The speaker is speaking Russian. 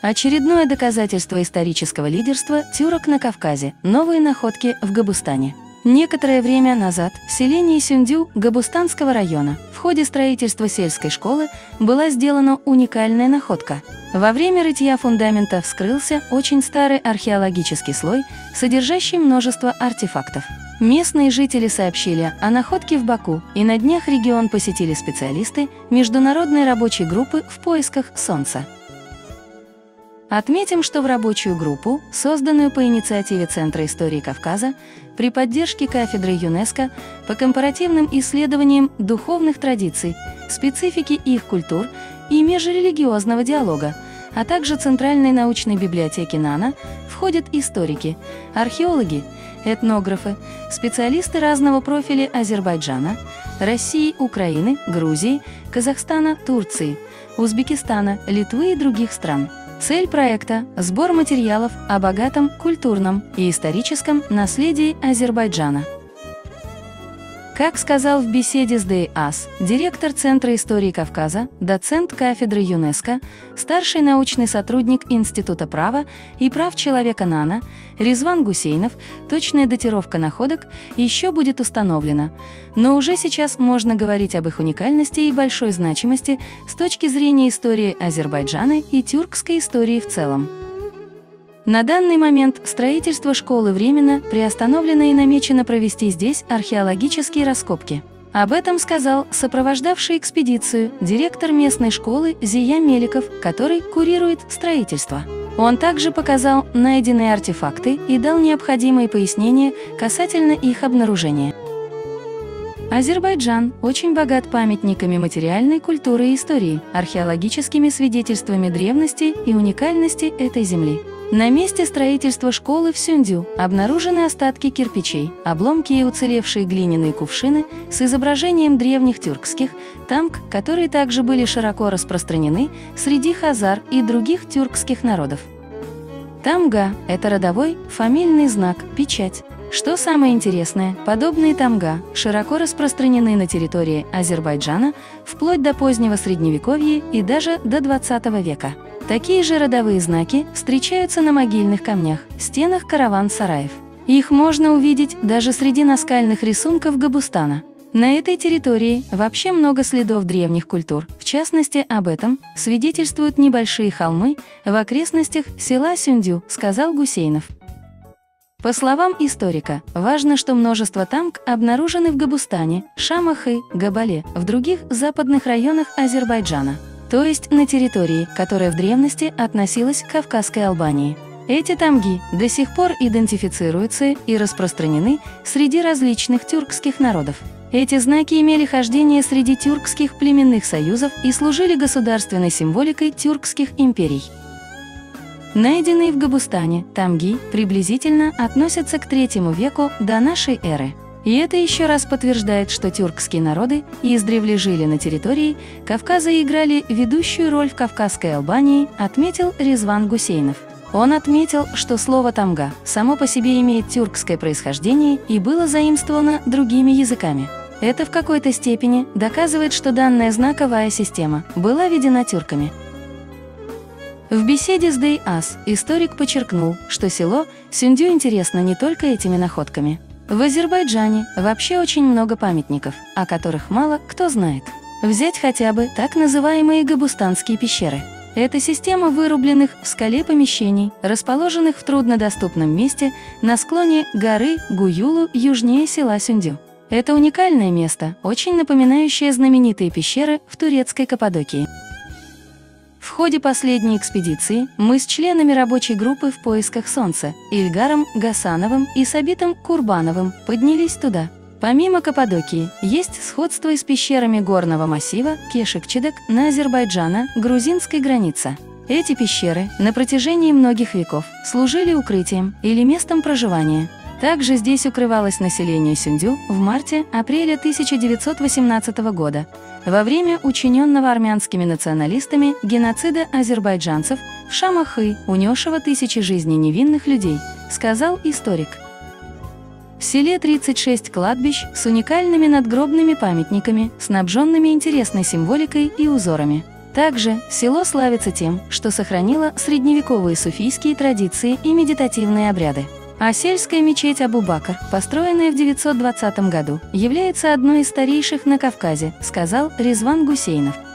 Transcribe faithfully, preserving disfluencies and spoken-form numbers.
Очередное доказательство исторического лидерства тюрок на Кавказе – новые находки в Гобустане. Некоторое время назад в селении Сюндю Гобустанского района в ходе строительства сельской школы была сделана уникальная находка. Во время рытья фундамента вскрылся очень старый археологический слой, содержащий множество артефактов. Местные жители сообщили о находке в Баку, и на днях регион посетили специалисты международной рабочей группы в поисках Солнца. Отметим, что в рабочую группу, созданную по инициативе Центра истории Кавказа, при поддержке кафедры ЮНЕСКО по компаративным исследованиям духовных традиций, специфики их культур и межрелигиозного диалога, а также Центральной научной библиотеки НАНА, входят историки, археологи, этнографы, специалисты разного профиля Азербайджана, России, Украины, Грузии, Казахстана, Турции, Узбекистана, Литвы и других стран. Цель проекта – сбор материалов о богатом культурном и историческом наследии Азербайджана. Как сказал в беседе с Day As директор Центра истории Кавказа, доцент кафедры ЮНЕСКО, старший научный сотрудник Института права и прав человека НАНА Резван Гусейнов, точная датировка находок еще будет установлена, но уже сейчас можно говорить об их уникальности и большой значимости с точки зрения истории Азербайджана и тюркской истории в целом. На данный момент строительство школы временно приостановлено и намечено провести здесь археологические раскопки. Об этом сказал сопровождавший экспедицию директор местной школы Зия Меликов, который курирует строительство. Он также показал найденные артефакты и дал необходимые пояснения касательно их обнаружения. Азербайджан очень богат памятниками материальной культуры и истории, археологическими свидетельствами древности и уникальности этой земли. На месте строительства школы в Сюндю обнаружены остатки кирпичей, обломки и уцелевшие глиняные кувшины с изображением древних тюркских тамг, которые также были широко распространены среди хазар и других тюркских народов. Тамга – это родовой, фамильный знак, печать. Что самое интересное, подобные тамга широко распространены на территории Азербайджана вплоть до позднего Средневековья и даже до двадцатого века. Такие же родовые знаки встречаются на могильных камнях, стенах караван-сараев. Их можно увидеть даже среди наскальных рисунков Гобустана. На этой территории вообще много следов древних культур. В частности, об этом свидетельствуют небольшие холмы в окрестностях села Сюндю, сказал Гусейнов. По словам историка, важно, что множество тамг обнаружены в Гобустане, Шамахы, Габале, в других западных районах Азербайджана, то есть на территории, которая в древности относилась к Кавказской Албании. Эти тамги до сих пор идентифицируются и распространены среди различных тюркских народов. Эти знаки имели хождение среди тюркских племенных союзов и служили государственной символикой тюркских империй. Найденные в Гобустане тамги приблизительно относятся к третьему веку до нашей эры. И это еще раз подтверждает, что тюркские народы издревле жили на территории Кавказа и играли ведущую роль в Кавказской Албании, отметил Резван Гусейнов. Он отметил, что слово «тамга» само по себе имеет тюркское происхождение и было заимствовано другими языками. Это в какой-то степени доказывает, что данная знаковая система была введена тюрками. В беседе с Day As историк подчеркнул, что село Сюндю интересно не только этими находками. В Азербайджане вообще очень много памятников, о которых мало кто знает. Взять хотя бы так называемые Гобустанские пещеры. Это система вырубленных в скале помещений, расположенных в труднодоступном месте на склоне горы Гуюлу южнее села Сюндю. Это уникальное место, очень напоминающее знаменитые пещеры в турецкой Каппадокии. В ходе последней экспедиции мы с членами рабочей группы в поисках Солнца Ильгаром Гасановым и Сабитом Курбановым поднялись туда. Помимо Каппадокии, есть сходство и с пещерами горного массива Кешик-Чедек на Азербайджано-грузинской границе. Эти пещеры на протяжении многих веков служили укрытием или местом проживания. Также здесь укрывалось население Сюндю в марте-апреле тысяча девятьсот восемнадцатого года, во время учиненного армянскими националистами геноцида азербайджанцев в Шамахы, унесшего тысячи жизней невинных людей, сказал историк. В селе тридцать шесть кладбищ с уникальными надгробными памятниками, снабженными интересной символикой и узорами. Также село славится тем, что сохранило средневековые суфийские традиции и медитативные обряды. А сельская мечеть Абу-Бакр, построенная в девятьсот двадцатом году, является одной из старейших на Кавказе, сказал Резван Гусейнов.